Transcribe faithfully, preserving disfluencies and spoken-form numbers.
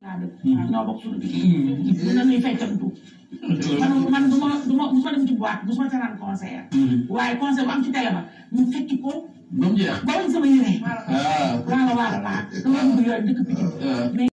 waaw dëgg ñoo bokk suñu digg bu na nuy feccantu man man du ma du ma du ma dem ci boîte du ma seetaan concert waaye concert bu am ci télé ba ñu fekki ko ba mu jeex ba sama yére waaw waaw waaw waaw dama bëgg yooyu dëkk bi